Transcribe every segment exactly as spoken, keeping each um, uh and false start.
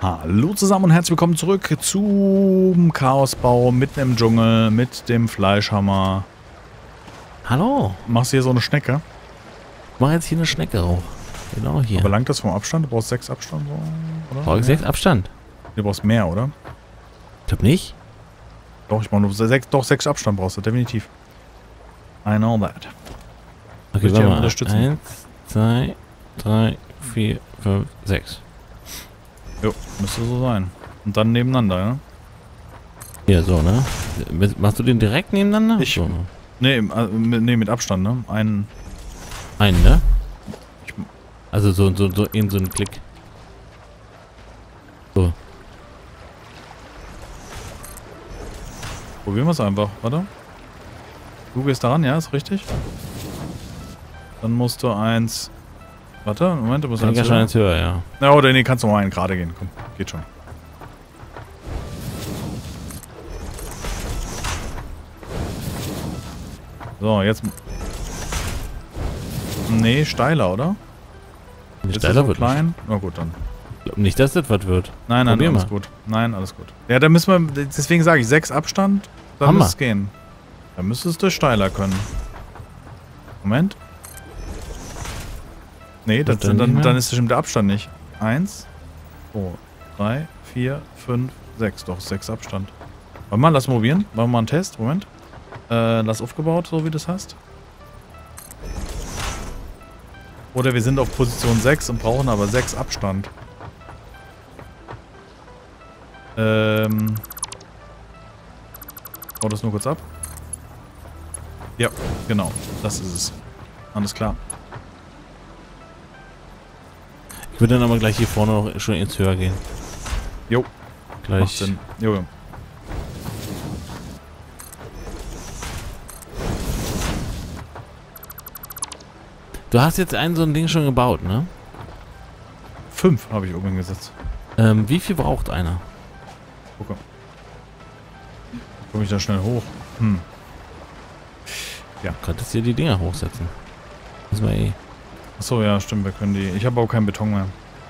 Hallo zusammen und herzlich willkommen zurück zum Chaosbau mitten im Dschungel mit dem Fleischhammer. Hallo. Machst du hier so eine Schnecke? Ich mache jetzt hier eine Schnecke auch. Genau hier. Aber langt das vom Abstand? Du brauchst sechs Abstand, oder? Brauche ich sechs Abstand? Du brauchst mehr, oder? Ich glaube nicht. Doch, ich brauche nur sechs, doch sechs Abstand brauchst du, definitiv. I know that. Okay, warte mal. unterstützen. Eins, zwei, drei, vier, fünf, sechs. Jo, müsste so sein. Und dann nebeneinander, ja? Ja, so, ne? Machst du den direkt nebeneinander? Ich. So. Nee, mit, nee, mit Abstand, ne? Einen. Einen, ne? Ich, also so, so, so in so einen Klick. So. Probieren wir es einfach, warte. Du gehst daran, ja, ist richtig. Dann musst du eins. Warte, Moment, du musst eins höher. eins höher, ja. Na, oder nee, kannst du mal einen gerade gehen. Komm, geht schon. So, jetzt. Nee, steiler, oder? Nicht steiler so wird klein. Na gut, dann. Ich glaube nicht, dass das was wird. Nein, nein, Probier alles mal. gut. Nein, alles gut. Ja, dann müssen wir. Deswegen sage ich sechs Abstand. Dann Hammer. muss es gehen. Dann müsstest du steiler können. Moment. Nee, das, dann, dann, dann, dann ist bestimmt der Abstand nicht. Eins, zwei, drei, vier, fünf, sechs. Doch, sechs Abstand. Warte mal, lass mal probieren. Machen wir mal einen Test. Moment. Äh, lass aufgebaut, so wie du es hast. Oder wir sind auf Position sechs und brauchen aber sechs Abstand. Ähm. Bau das nur kurz ab. Ja, genau. Das ist es. Alles klar. Ich würde dann aber gleich hier vorne noch schon ins Höher gehen. Jo. Gleich. Macht Sinn. Jo, jo. Du hast jetzt ein so ein Ding schon gebaut, ne? Fünf habe ich oben gesetzt. Ähm, wie viel braucht einer? Gucke. Komme ich da schnell hoch? Hm. Ja. Du könntest hier die Dinger hochsetzen. Muss man eh. Achso, ja, stimmt, wir können die. Ich habe auch keinen Beton mehr.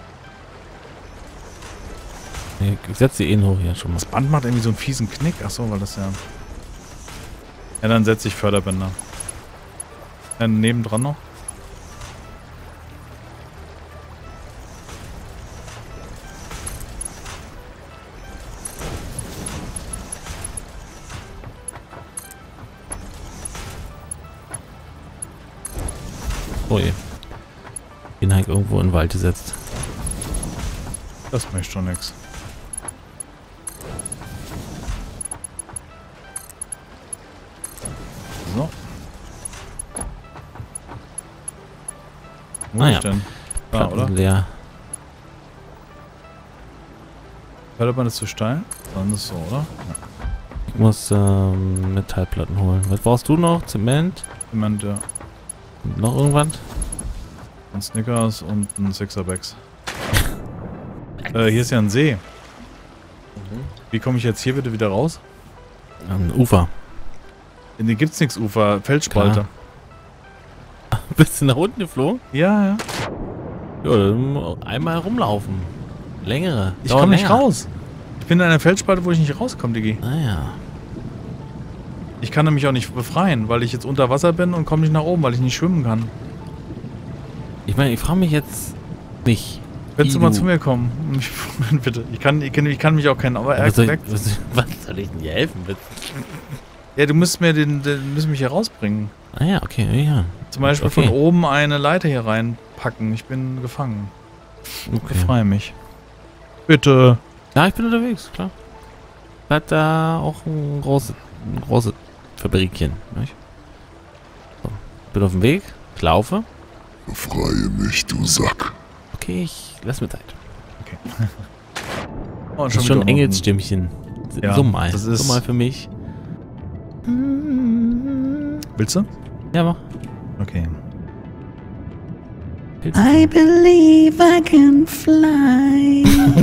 Ich setze die eh hoch hier schon mal. Das Band macht irgendwie so einen fiesen Knick. Achso, weil das ja. Ja, dann setze ich Förderbänder. Ja, nebendran noch. Oh je. Den halt irgendwo in den Wald gesetzt. Das möchte schon nix. So. Wo Ah, ist ja. denn? Da, Platten oder? leer. Förderband ist zu steil? Dann ist es so, oder? Ja. Ich muss ähm, Metallplatten holen. Was brauchst du noch? Zement? Zement, ja. Noch irgendwas? Ein Snickers und ein Sixerbacks. äh, hier ist ja ein See. Mhm. Wie komme ich jetzt hier bitte wieder raus? Ähm, Ufer. In den gibt's nichts Ufer. Felsspalte. Bist du nach unten geflogen? Ja, ja. Ja, dann einmal rumlaufen. Längere. Ich Dauert komme nicht länger. raus. Ich bin in einer Felsspalte, wo ich nicht rauskomme, Diggi. Ah ja. Ich kann nämlich auch nicht befreien, weil ich jetzt unter Wasser bin und komme nicht nach oben, weil ich nicht schwimmen kann. Ich meine, ich frage mich jetzt nicht. Willst du wie mal zu mir kommen? Ich, bitte. Ich kann, ich, kann, ich kann mich auch kennen, aber er Was soll, weg. ich, was, was soll ich denn dir helfen? Bitte? Ja, du musst mir den, den müssen mich hier rausbringen. Ah ja, okay, ja. Zum Beispiel Okay. von oben eine Leiter hier reinpacken. Ich bin gefangen. Okay. Befreie mich. Bitte. Ja, ich bin unterwegs, klar. Hat da auch ein großes, ein großes Fabrikchen. Nicht? So, bin auf dem Weg, ich laufe. Befreie mich, du Sack. Okay, ich lass mir Zeit. Okay. Oh, Das ist schon ein wieder Engelsstimmchen. Ja, so mal. das ist- so mal für mich. unten. Willst du? Ja, mach. Okay. I believe I can fly.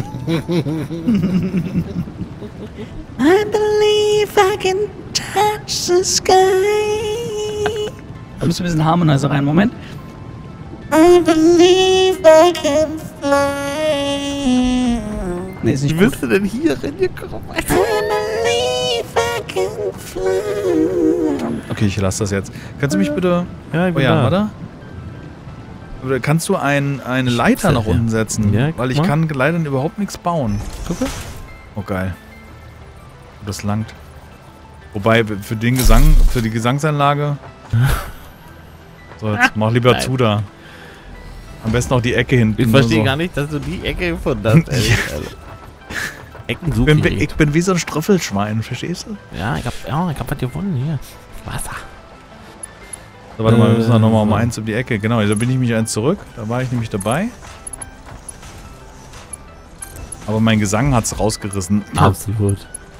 I believe I can touch the sky. Da müssen wir ein bisschen Harmonizer rein. Moment. I believe I can fly. Nee, ist nicht Wie gut. bist du denn hier reingekommen? I believe I can fly. Okay, ich lasse das jetzt. Kannst du mich bitte... Ja, ich Oh bin ja, da. warte. Oder kannst du ein, eine Leiter nach unten setzen? Ja, guck weil ich mal. kann leider überhaupt nichts bauen. Guck mal. Oh, geil. Das langt. Wobei, für den Gesang, für die Gesangsanlage... So, jetzt mach lieber Nein. zu da. Am besten auch die Ecke hinten. Ich verstehe so. gar nicht, dass du die Ecke gefunden hast. Ey. Also, Ecken Ich bin, suchen. ich bin wie so ein Ströffelschwein, verstehst du? Ja, ich hab, ja, ich hab was gewonnen hier. Wasser. So, warte mal, wir müssen Äh, noch mal um so. eins um die Ecke. Genau, da bin ich mich eins zurück. Da war ich nämlich dabei. Aber mein Gesang hat's rausgerissen. Absolut.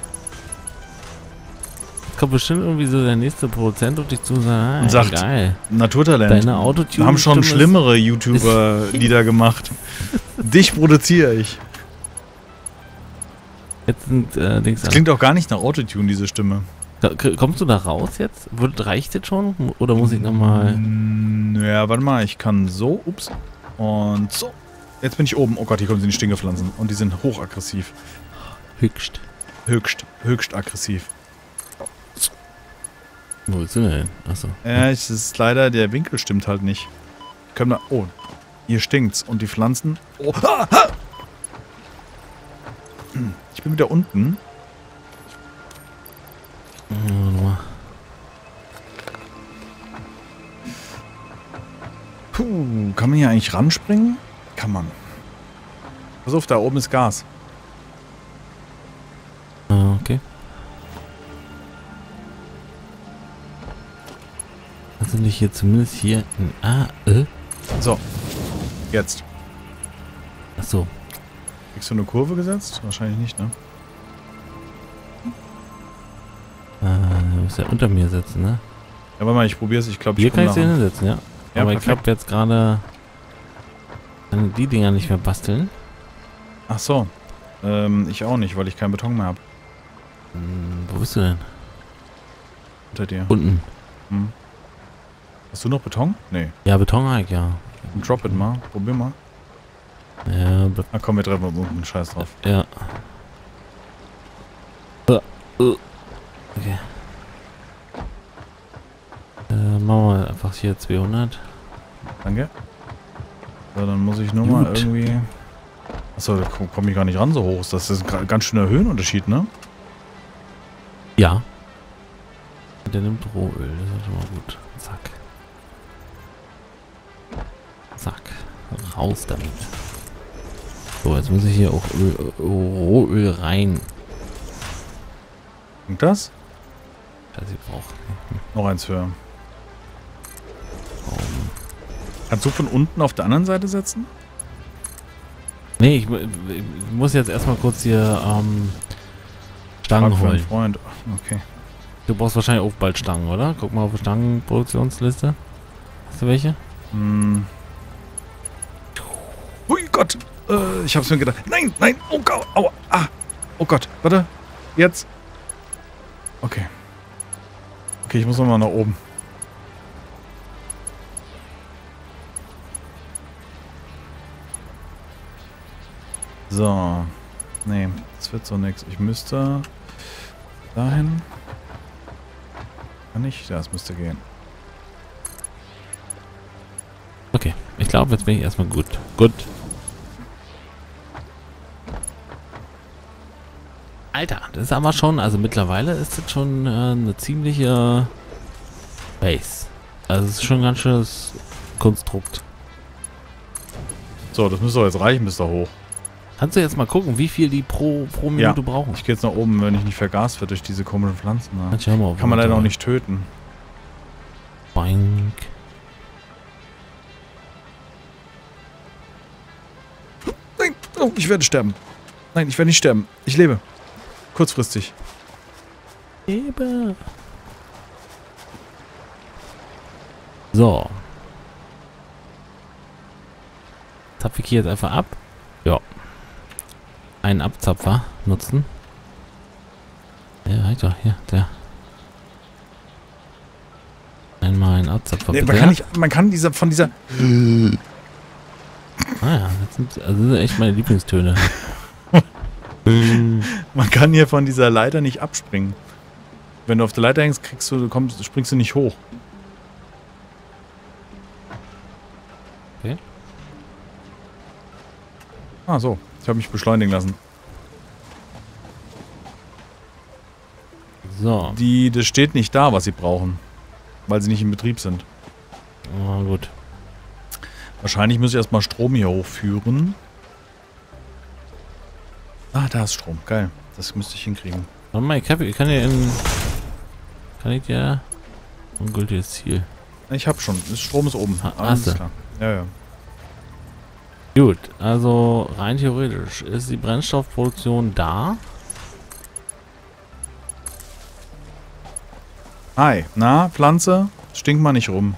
Jetzt kommt bestimmt irgendwie so der nächste Produzent auf dich zu und sagt, ah, Und sagt, geil. Naturtalent. Deine Autotune Wir haben schon Stimme ist- schlimmere YouTuber-Lieder gemacht. Dich produziere ich. Jetzt sind äh, Dings Das klingt auch gar nicht nach Autotune, diese Stimme. an. K- Kommst du da raus jetzt? Wird, reicht das schon? Oder muss ich nochmal... Mm, Ja, warte mal, ich kann so, ups, und so. Jetzt bin ich oben. Oh Gott, hier kommen sie in die Stinkepflanzen. Und die sind hochaggressiv. Höchst. Höchst, höchst aggressiv. Wo willst du denn hin? Achso. Ja, es ist leider, der Winkel stimmt halt nicht. Können wir, oh, hier stinkt's. Und die Pflanzen, oh, ah, ah. Ich bin wieder unten. Puh, kann man hier eigentlich ranspringen? Kann man. Pass auf, da oben ist Gas. Ah, okay. Also nicht hier zumindest hier ein A, äh? So, jetzt. Achso. Kriegst du eine Kurve gesetzt? Wahrscheinlich nicht, ne? Äh, du musst ja unter mir sitzen, ne? Ja, warte mal, ich probier's. Ich glaube, Hier ich kann komm ich den nach. hinsetzen, ja. Ja, Aber ich perfekt. glaube jetzt gerade kann die Dinger nicht mehr basteln. Ach so. Ähm, ich auch nicht, weil ich keinen Beton mehr habe. Hm, wo bist du denn? Unter dir. Unten. Hm. Hast du noch Beton? Nee. Ja, Betonhack, ja. Drop it mal. Probier mal. Ja, be- Na komm, wir treffen uns unten. Scheiß drauf. ja. Uh, uh. Okay. Äh, machen wir einfach hier zweihundert. Danke. So, dann muss ich nur mal Gut. irgendwie... Achso, da komme ich gar nicht ran so hoch. Das ist ein ganz schöner Höhenunterschied, ne? Ja. Der nimmt Rohöl, das ist schon mal gut. Zack. Zack. Raus damit. So, jetzt muss ich hier auch Öl, äh, Rohöl rein. Und das? Das ich brauche. Noch eins höher. Kannst du von unten auf der anderen Seite setzen? Nee, ich, mu- ich muss jetzt erstmal kurz hier ähm, Stangen Frag für einen holen. Freund. Okay. Du brauchst wahrscheinlich auch bald Stangen, oder? Guck mal auf die Stangenproduktionsliste. Hast du welche? Hm. Hui Gott! Äh, ich hab's mir gedacht. Nein, nein! Oh Gott! Aua! Ah! Oh Gott! Warte! Jetzt! Okay. Okay, ich muss nochmal nach oben. So. Nee, das wird so nix. Ich müsste dahin. Kann ich? Ja, es müsste gehen. Okay, ich glaube, jetzt bin ich erstmal gut. Gut. Alter, das ist aber schon, also mittlerweile ist das schon äh, eine ziemliche Base. Also es ist schon ein ganz schönes Konstrukt. So, das müsste doch jetzt reichen bis da hoch. Kannst du jetzt mal gucken, wie viel die pro, pro Minute brauchen? Ich gehe jetzt nach oben, wenn ich nicht vergast wird durch diese komischen Pflanzen. Da. Kannst du ja mal auf Kann man leider runter. auch nicht töten. Boink. Nein, oh, ich werde sterben. Nein, ich werde nicht sterben. Ich lebe. Kurzfristig. Lebe. So. Zapfe ich hier jetzt einfach ab. Ja. Einen Abzapfer nutzen. Ja, halt doch, hier, der. Einmal einen Abzapfer. Nee, bitte. man, kann nicht, man kann dieser, von dieser... Ah ja, das sind, also das sind echt meine Lieblingstöne. Man kann hier von dieser Leiter nicht abspringen. Wenn du auf der Leiter hängst, kriegst du, kommst, springst du nicht hoch. Okay. Ah, so. Ich habe mich beschleunigen lassen. So. Die, das steht nicht da, was sie brauchen. Weil sie nicht in Betrieb sind. Oh, gut. Wahrscheinlich muss ich erstmal Strom hier hochführen. Ah, da ist Strom. Geil. Das müsste ich hinkriegen. Warte mal, ich, hab, ich kann hier in... Kann ich dir... Ungültiges Ziel. Ich hab schon. Das Strom ist oben. Ha- Alles hast du. klar. Ja, ja. Gut, also rein theoretisch ist die Brennstoffproduktion da. Hi. Na, Pflanze? Stink mal nicht rum.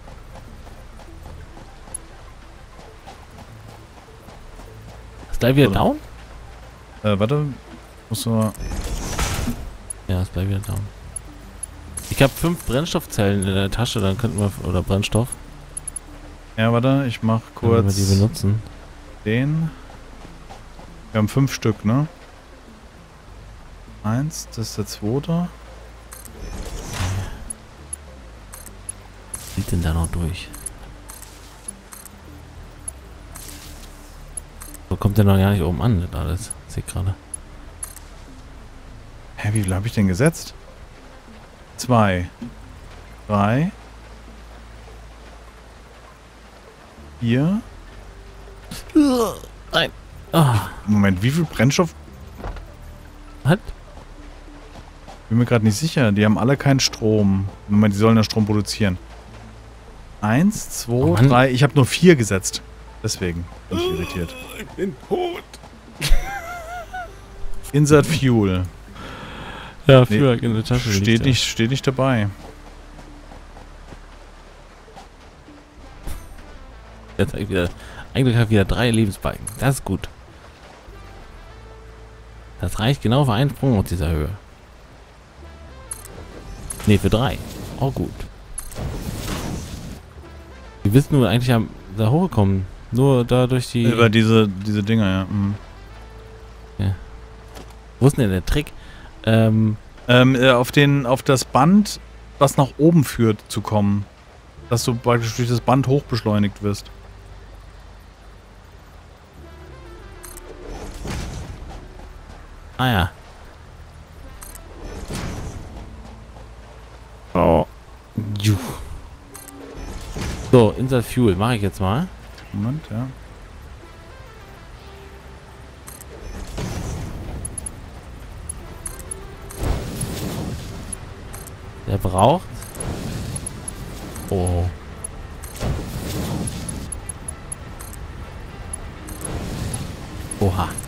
Ist gleich wieder Oder? down? Äh, warte. Musst du mal... Ja, ist gleich wieder down. Ich habe fünf Brennstoffzellen in der Tasche, dann könnten wir... Oder Brennstoff. Ja, warte. Ich mach Wenn wir kurz die benutzen. den. Wir haben fünf Stück, ne? Eins. Das ist der zweite. Was sieht denn da noch durch? So kommt der noch gar nicht oben an, das alles. Sehe ich gerade. Hä, wie viel habe ich denn gesetzt? Zwei. Drei. Vier. Nein. Ah, Moment, wie viel Brennstoff? halt. Bin mir gerade nicht sicher. Die haben alle keinen Strom. Moment, die sollen ja Strom produzieren. Eins, zwei, Oh Mann. drei. Ich habe nur vier gesetzt. Deswegen bin ich irritiert. Ich bin tot. Insert Fuel. Ja, Nee, Führer in der Tasche. liegt Steht ja. nicht, steht nicht dabei. Jetzt habe ich wieder... Eigentlich habe ich wieder drei Lebensbalken. Das ist gut. Das reicht genau für einen Sprung aus dieser Höhe. Ne, für drei. Auch gut. Wir wissen nur eigentlich am da hochgekommen. Nur da durch die... Über diese, diese Dinger, ja. Mhm. Wo ist denn der Trick? Ähm, Ähm, äh, auf, den, auf das Band, was nach oben führt, zu kommen. Dass du praktisch durch das Band hochbeschleunigt wirst. ah ja. Oh. Juh. So, Insert Fuel mache ich jetzt mal. Moment, ja. Der braucht... Oh. Oha.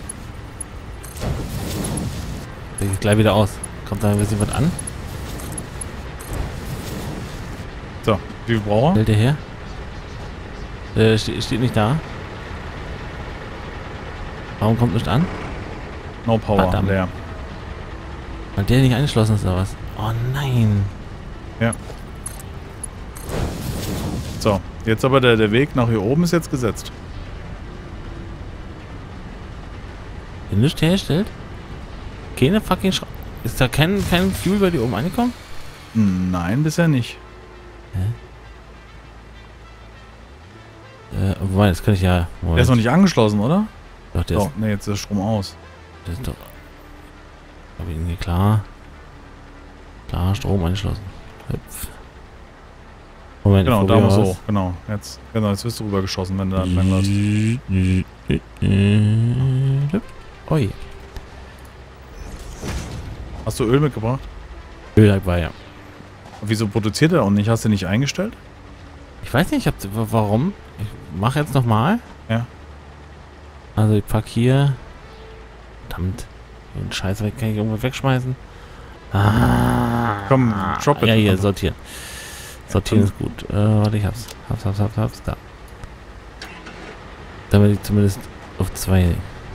Der geht gleich wieder aus. Kommt da ein bisschen was an? So, wie viel braucht er? Stellt der her? Äh, ste steht nicht da. Warum kommt nicht an? No Power, Verdammt. leer. Weil der nicht angeschlossen ist oder was? Oh nein. Ja. So, jetzt aber der, der Weg nach hier oben ist jetzt gesetzt. Der nichts herstellt? Keine fucking Schra... Ist da kein, kein Fuel bei dir oben angekommen? Nein, bisher nicht. Äh, wobei, das kann ich ja... Moment. Der ist noch nicht angeschlossen, oder? Doch, der Oh, ist, ne, jetzt ist der Strom aus. der ist doch... Hab ich irgendwie klar... Klar, Strom angeschlossen. Hüpf. Moment, Genau, ich da probier muss mal hoch, genau. Jetzt, genau, jetzt wirst du rübergeschossen, wenn du da entlang läufst. was. Ui. Hast du Öl mitgebracht? Öl war ja. Wieso produziert er auch nicht? Hast du nicht eingestellt? Ich weiß nicht, ich hab, warum. Ich mache jetzt nochmal. Ja. Also ich pack hier. Verdammt. Den Scheiß weg, kann ich irgendwo wegschmeißen. Ah. Komm, drop it. Ja, hier, sortieren. Sortieren Ja, ist gut. Äh, warte, ich hab's. Hab's, hab's, hab's, hab's. Da. Damit ich zumindest auf zwei.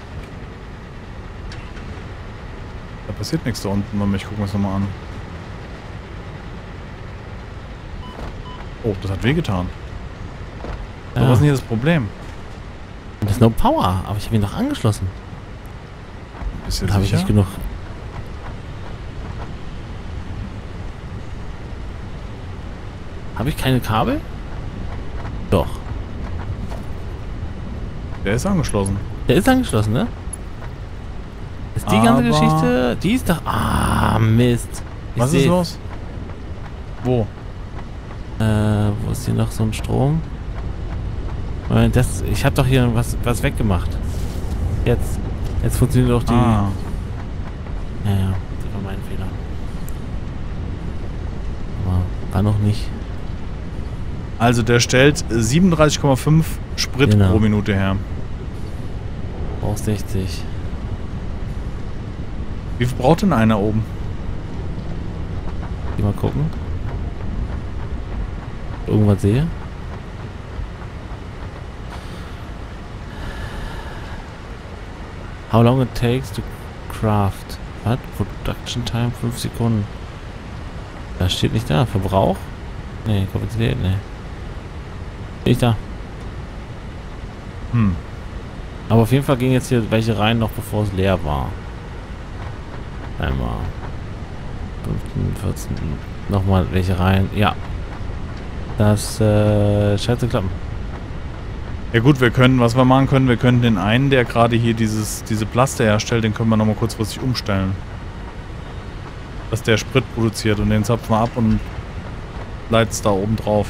Da passiert nichts da unten. Moment, ich gucke mir das nochmal an. Oh, das hat wehgetan. Ja. Aber was ist denn hier das Problem? Das ist No Power, aber ich habe ihn doch angeschlossen. Bist du Habe ich sicher? nicht genug. Habe ich keine Kabel? Doch. Der ist angeschlossen. Der ist angeschlossen, ne? Ist die ganze Aber- Geschichte... Die ist doch... Ah, Mist. Ich Was ist seh's. los? Wo? Äh, wo ist hier noch so ein Strom? Moment, das... Ich habe doch hier was, was weggemacht. Jetzt. Jetzt funktioniert doch die... Ah. Ja, ja. Das war mein Fehler. Aber war noch nicht. Also der stellt siebenunddreißig Komma fünf Sprit Genau. pro Minute her. Brauch sechzig. Wie viel braucht denn einer oben? Geh mal gucken. Irgendwas sehe. How long it takes to craft. Was? Production time fünf Sekunden. Das steht nicht da. Verbrauch? Nee, Kapazität, nee. Nicht da. Hm. Aber auf jeden Fall ging jetzt hier welche rein, noch bevor es leer war. Einmal. fünfzehn, vierzehn. Nochmal welche rein. Ja. Das äh, scheint zu klappen. Ja gut, wir können, was wir machen können, wir können den einen, der gerade hier dieses, diese Plaste herstellt, den können wir nochmal kurzfristig umstellen. Dass der Sprit produziert und den zapfen wir ab und leiten es da oben drauf.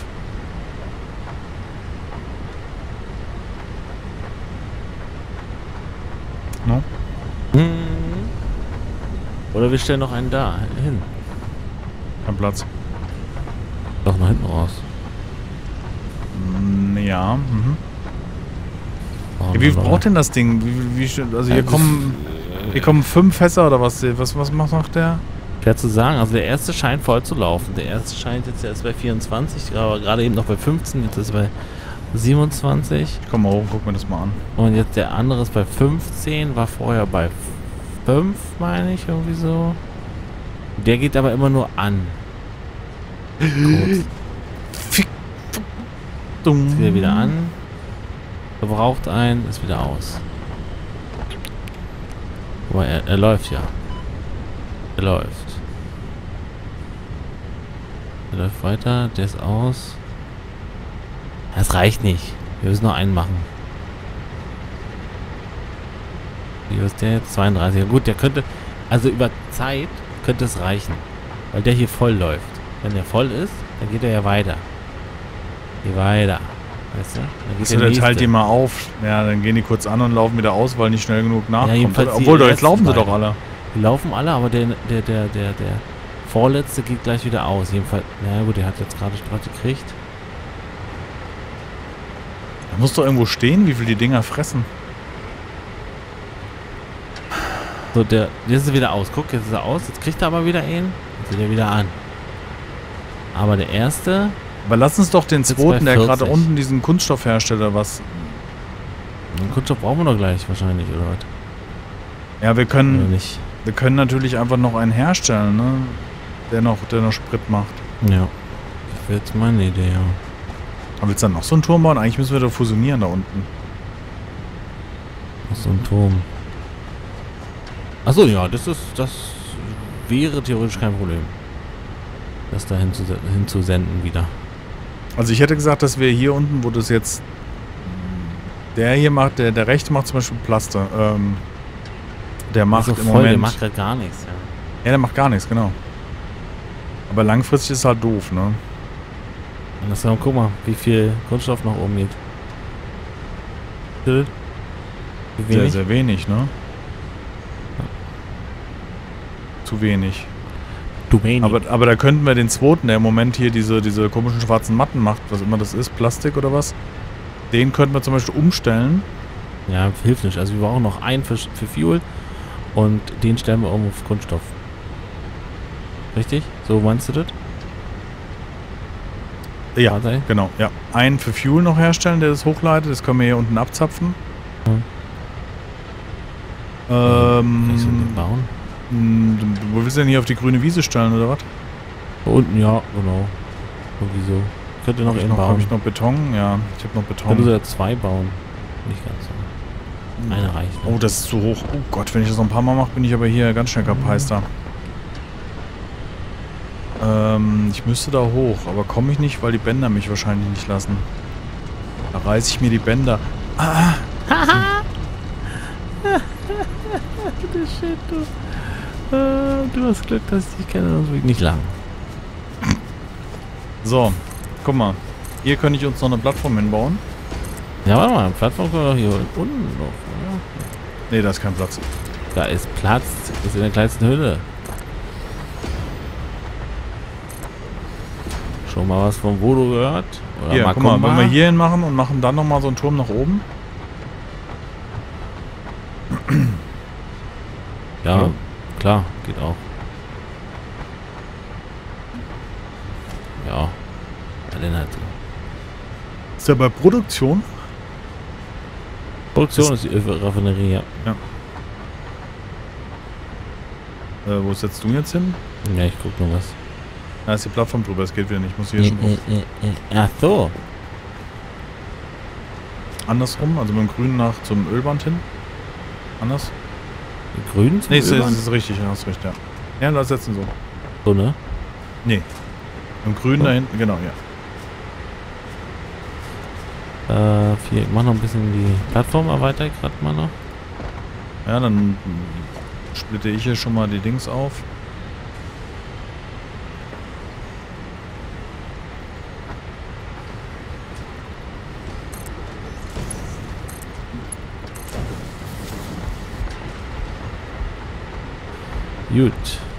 No? Hm. Oder wir stellen noch einen da hin. Kein Platz. Doch nach hinten raus. Mm, ja, mhm. Oh, Ja, wie viel wunderbar. braucht denn das Ding? Wie, wie, wie, also hier Ja, kommen, hier kommen fünf Fässer oder was? Was, was macht der? Schwer zu sagen. Also der erste scheint voll zu laufen. Der erste scheint jetzt erst bei vierundzwanzig, aber gerade eben noch bei fünfzehn. Jetzt ist er bei siebenundzwanzig. Ich komm mal hoch und guck mir das mal an. Und jetzt der andere ist bei fünfzehn. War vorher bei fünf, meine ich, irgendwie so. Der geht aber immer nur an. Kurz. Fick. Dumm. Ist wieder wieder an. Verbraucht ein, ist wieder aus. Aber er, er läuft ja. Er läuft. Er läuft weiter, der ist aus. Das reicht nicht. Wir müssen nur einen machen. Wie ist der jetzt? zweiunddreißig. Ja gut, der könnte... Also über Zeit könnte es reichen. Weil der hier voll läuft. Wenn der voll ist, dann geht er ja weiter. Geh weiter. Weißt du? Dann geht So, der der teilt nächste. die mal auf. Ja, dann gehen die kurz an und laufen wieder aus, weil nicht schnell genug nachkommt. jedenfalls die Obwohl, doch, jetzt letzten laufen sie beiden. doch alle. Die laufen alle, aber der, der, der, der, der vorletzte geht gleich wieder aus. Jedenfalls, na gut, der hat jetzt gerade Strott gekriegt. Da muss doch irgendwo stehen, wie viel die Dinger fressen. So, der, jetzt ist er wieder aus. Guck, jetzt ist er aus. Jetzt kriegt er aber wieder einen. Jetzt ist er wieder an. Aber der erste, Aber lass uns doch den Jetzt zweiten, bei der gerade vierzig. unten diesen Kunststoff herstellt oder was. den Kunststoff brauchen wir doch gleich wahrscheinlich, oder was? Ja, wir Oder können, nicht? wir können natürlich einfach noch einen herstellen, ne? Der noch, der noch Sprit macht. Ja. Das wäre jetzt meine Idee, ja. Aber willst du dann noch so einen Turm bauen? Eigentlich müssen wir doch fusionieren da unten. Noch so ein Turm. Achso, ja, das ist, das wäre theoretisch kein Problem. Das da hinzuse- hinzusenden wieder. Also ich hätte gesagt, dass wir hier unten, wo das jetzt der hier macht, der, der rechte macht zum Beispiel Plaster. Ähm, der macht Also im voll, Moment... der macht gerade gar nichts, ja. ja, der macht gar nichts, genau. Aber langfristig ist halt doof, ne? Und das guck mal, wie viel Kunststoff nach oben geht. Wie Sehr, wenig? sehr wenig, ne? Zu wenig. Du wenig. Aber, aber da könnten wir den zweiten, der im Moment hier diese, diese komischen schwarzen Matten macht, was immer das ist, Plastik oder was, den könnten wir zum Beispiel umstellen. Ja, hilft nicht. Also wir brauchen noch einen für, für Fuel und den stellen wir um auf Kunststoff. Richtig? So meinst du das? Ja, Warte. genau, ja. Einen für Fuel noch herstellen, der das hochleitet, das können wir hier unten abzapfen. Hm. Ähm, Wie soll ich den bauen? mh, wo willst du denn hier auf die grüne Wiese stellen, oder was? Da unten, ja, genau. Irgendwie so. Könnte noch Habe ich, einen noch- hab bauen. ich noch Beton? Ja, ich habe noch Könnte Beton. sogar zwei bauen. Nicht ganz so. Eine reicht. Oh, das ist zu hoch. Oh Gott, wenn ich das noch ein paar Mal mache, bin ich aber hier ganz schnell Kapeister. Ähm, ich müsste da hoch, aber komme ich nicht, weil die Bänder mich wahrscheinlich nicht lassen. Da reiße ich mir die Bänder. Ah! Du Shit, du. Äh, du hast Glück, dass ich dich kenne, sonst will ich nicht lang. So, guck mal. Hier könnte ich uns noch eine Plattform hinbauen. Ja, warte mal, eine Plattform können wir doch hier unten noch, oder? Ne, da ist kein Platz. Da ist Platz. Das ist in der kleinsten Hülle. Schon mal was von Voodoo gehört? Oder Hier, guck mal, Macumba? wenn wir hier hin machen und machen dann nochmal so einen Turm nach oben. Ja, Ja. klar, geht auch. Ja. Ja, den halt so. Ist ja bei Produktion? Produktion ist die Raffinerie, ja. Äh, wo setzt du jetzt hin? Ja, ich guck nur was. Da ist die Plattform drüber, es geht wieder nicht. Ich muss hier schon hoch. Äh, äh, äh, Ach so. Andersrum, also mit dem Grünen nach zum Ölband hin. Anders? Die Grünen zum Nee, das Ölband? ist richtig, ja, hast recht, ja. Ja, lass setzen so. So, ne? Nee. Mit dem Grünen da hinten, genau, ja. Äh, vier. Ich mach noch ein bisschen die Plattform, erweitere ich gerade mal noch. Ja, dann splitte ich hier schon mal die Dings auf. Gut.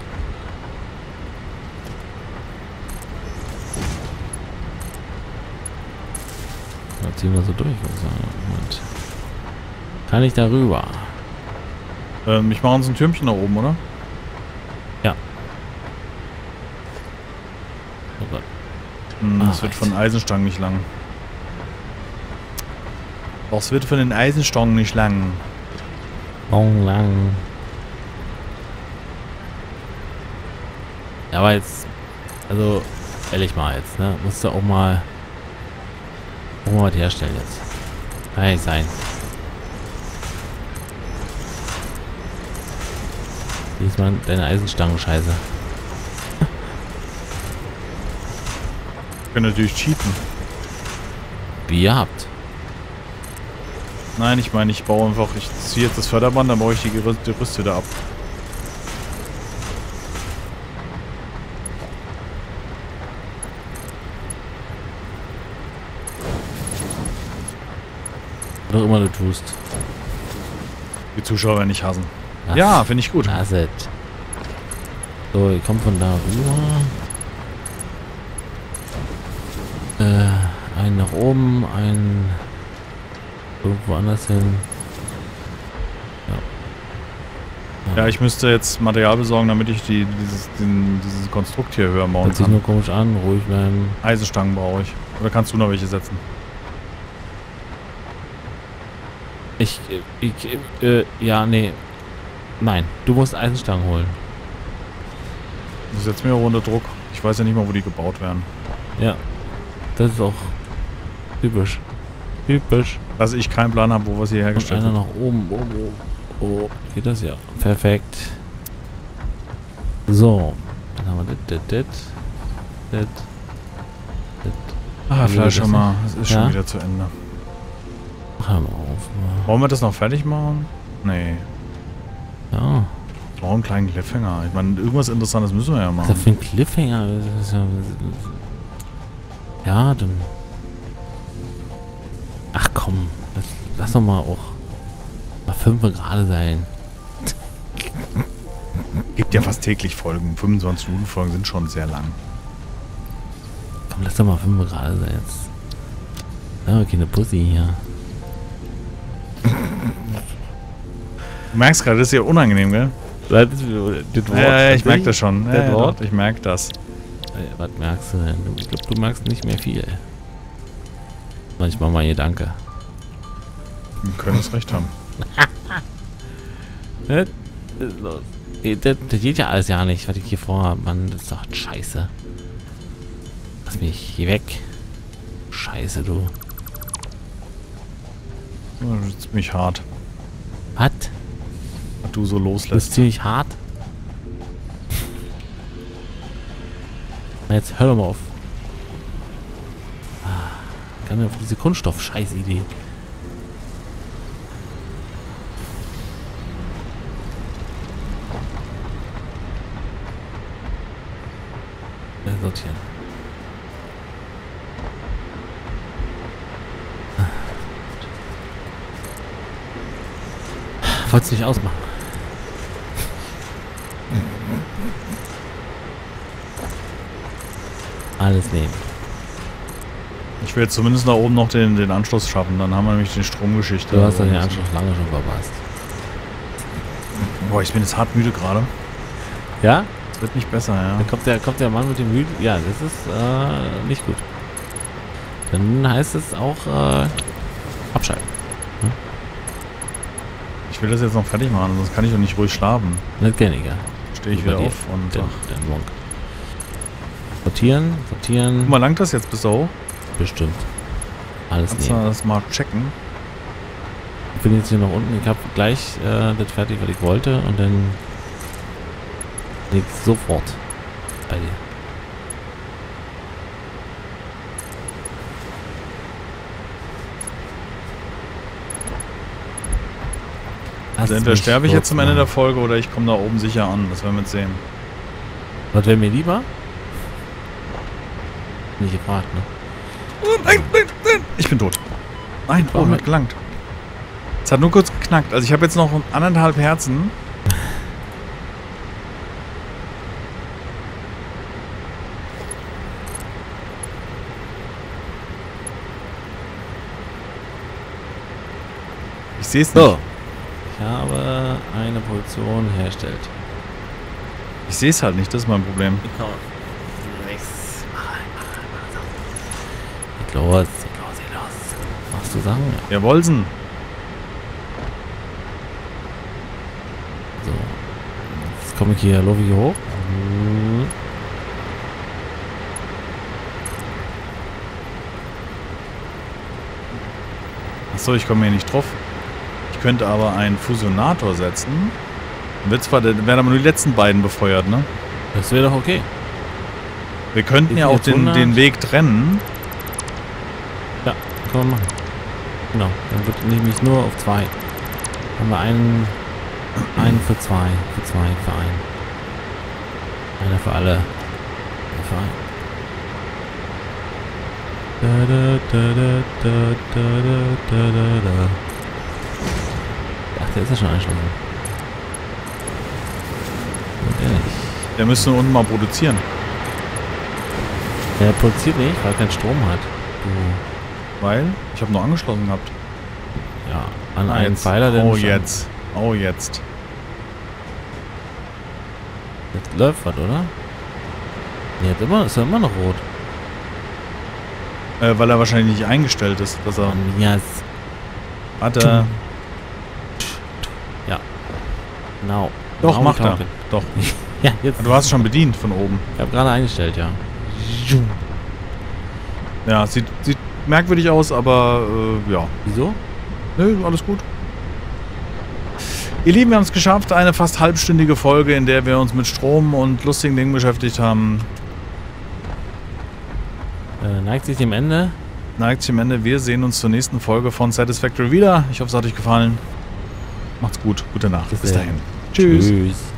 Dann ziehen wir so durch, würde ich sagen. Moment. Kann ich darüber? Ähm, ich mache uns ein Türmchen nach oben, oder? Oh Gott. Hm, Ah, das wird recht. von Eisenstangen nicht lang. Das wird von den Eisenstangen nicht lang. Long, lang. Ja, aber jetzt, also, ehrlich mal jetzt, ne? Musst du auch mal, auch mal was herstellen jetzt. Kann ja nicht sein. Diesmal deine Eisenstangen-Scheiße. Wir können natürlich cheaten. Wie ihr habt. Nein, ich meine, ich baue einfach, ich ziehe jetzt das Förderband, dann baue ich die Gerüst, die Rüste wieder ab. Was auch immer du tust. Die Zuschauer werden nicht hassen. Lass- Ja, finde ich gut. Lass it. So, ich komme von da rüber. Äh, einen nach oben, einen irgendwo anders hin. Ja, ich müsste jetzt Material besorgen, damit ich die, dieses, den, dieses Konstrukt hier höher bauen Hört sich kann. nur komisch an, ruhig bleiben. Eisenstangen brauche ich. Oder kannst du noch welche setzen? Ich, ich, äh, ja, nee. Nein, du musst Eisenstangen holen. Du setzt mir auch unter Druck. Ich weiß ja nicht mal, wo die gebaut werden. Ja. Das ist auch typisch. Typisch. Dass ich keinen Plan habe, wo was hier Und hergestellt einer wird. nach oben. Oh, oh, oh. Geht das ja. Perfekt. So. Dann haben wir das, das, das, das, das. Ah, Haben wir Fleischhammer. Es ist Ja? schon wieder zu Ende. Hör mal auf. Wollen wir das noch fertig machen? Nee. Ja. Ich brauche einen kleinen Cliffhanger. Ich meine, irgendwas Interessantes müssen wir ja Was ist das machen. für ein Cliffhanger? Das ist ja, ja, dann. Ach komm. Lass, lass doch mal auch mal fünf gerade sein. Gibt ja fast täglich Folgen. fünfundzwanzig Minuten Folgen sind schon sehr lang. Komm, lass doch mal fünf gerade sein jetzt. Ja, okay, eine Pussy hier. Du merkst gerade, das ist ja unangenehm, gell? Das, das Wort, Ja, ja, ich an merke sich, das schon. Ja, Das ja, Wort. doch, ich merke das. Äh, Was merkst du denn? Du- Ich glaube, du merkst nicht mehr viel. Manchmal mal Gedanke. Wir können es recht haben. Das, ist los. Ey, das, das geht ja alles ja nicht, was ich hier vorhabe, Mann. Das ist doch scheiße. Lass mich hier weg. Scheiße, du. Das ist ziemlich hart. du so Das ist loslässt. ziemlich hart. Na, jetzt hör doch mal auf. Ah, kann mir auf diese Kunststoff-Scheiß-Idee. Äh, Sortieren. Wollt's nicht ausmachen. Alles nehmen. Ich will jetzt zumindest nach oben noch den, den Anschluss schaffen. Dann haben wir nämlich die Stromgeschichte. Du hast doch den Anschluss lange schon verpasst. Boah, ich bin jetzt hart müde gerade. Ja? Es wird nicht besser, ja. Da kommt der, kommt der Mann mit dem Müden. Ja, das ist äh, nicht gut. Dann heißt es auch äh, abschalten. Ich will das jetzt noch fertig machen, sonst kann ich doch nicht ruhig schlafen. Nicht gängiger. Stehe ich Bei wieder dir. auf und Den, ach, den Monk. Sortieren, sortieren. guck mal, langt das jetzt bis da hoch? Bestimmt. Alles Kannst du nehmen. das mal checken? Ich bin jetzt hier noch unten. Ich habe gleich äh, das fertig, was ich wollte. Und dann bin ich sofort bei dir. Also entweder sterbe ich jetzt zum Ende der Folge oder ich komme da oben sicher an. Das werden wir jetzt sehen. Was wäre mir lieber? Nicht gefragt, ne? Nein, nein, nein. Ich bin tot. Nein, oh, hat gelangt. Es hat nur kurz geknackt. Also ich habe jetzt noch anderthalb Herzen. Ich sehe es nicht. So. Ich habe eine Position hergestellt. Ich sehe es halt nicht, das ist mein Problem. Geht los, geht los, geht los. Machst du Sachen? Ja. Jawolsen. So. Jetzt komme ich hier, laufe ich hier hoch. Achso, ich komme hier nicht drauf. Ich könnte aber einen Fusionator setzen. Wird zwar, werden aber nur die letzten beiden befeuert, ne? Das wäre doch okay. Wir könnten Ist ja auch jetzt den, hundert? den Weg trennen. Ja, können wir machen. Genau, dann wird nämlich nur auf zwei. Haben wir einen, einen für zwei, für zwei, für einen. Einer für alle. Einer für einen. Da, da, da, da, da, da, da, da, da. Ach, der ist ja schon angeschlossen. Und der nicht. Der müsste unten mal produzieren. Der produziert nicht, weil er keinen Strom hat. Du. Weil? Ich habe nur angeschlossen gehabt. Ja, an Ah, einen jetzt. Pfeiler, der Oh, nicht jetzt. Oh, jetzt. Das läuft was, oder? Nee, hat immer, ist ja immer noch rot. Äh, weil er wahrscheinlich nicht eingestellt ist, dass er... Ja, es, Warte. ja. Genau. Doch, Genau macht er. talking. Doch. Ja, jetzt. Du hast schon bedient von oben. Ich habe gerade eingestellt, ja. Ja, sieht, sieht merkwürdig aus, aber äh, ja. Wieso? Nö, alles gut. Ihr Lieben, wir haben es geschafft. Eine fast halbstündige Folge, in der wir uns mit Strom und lustigen Dingen beschäftigt haben. Äh, neigt sich dem Ende. Neigt sich am Ende. Wir sehen uns zur nächsten Folge von Satisfactory wieder. Ich hoffe, es hat euch gefallen. Macht's gut. Gute Nacht. Bis Bis dann. dahin. Tschüss. Tschüss.